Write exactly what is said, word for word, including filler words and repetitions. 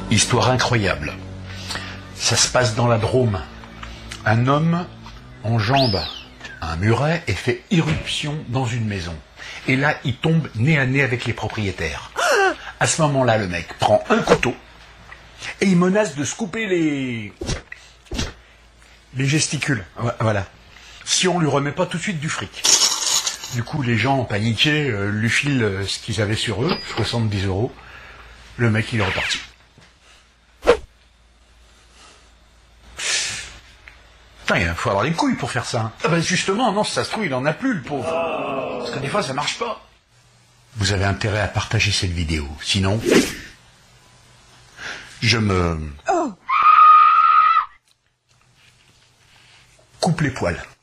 Histoire incroyable. Ça se passe dans la Drôme. Un homme enjambe un muret et fait irruption dans une maison. Et là, il tombe nez à nez avec les propriétaires. À ce moment-là, le mec prend un couteau et il menace de se couper les... les gesticules. Voilà. Si on lui remet pas tout de suite du fric. Du coup, les gens paniqués euh, lui filent euh, ce qu'ils avaient sur eux, soixante-dix euros. Le mec, il est reparti. Putain, il faut avoir les couilles pour faire ça. Hein. Ah ben justement, non, si ça se trouve, il en a plus, le pauvre. Parce que des fois, ça marche pas. Vous avez intérêt à partager cette vidéo. Sinon, je me... coupe les poils.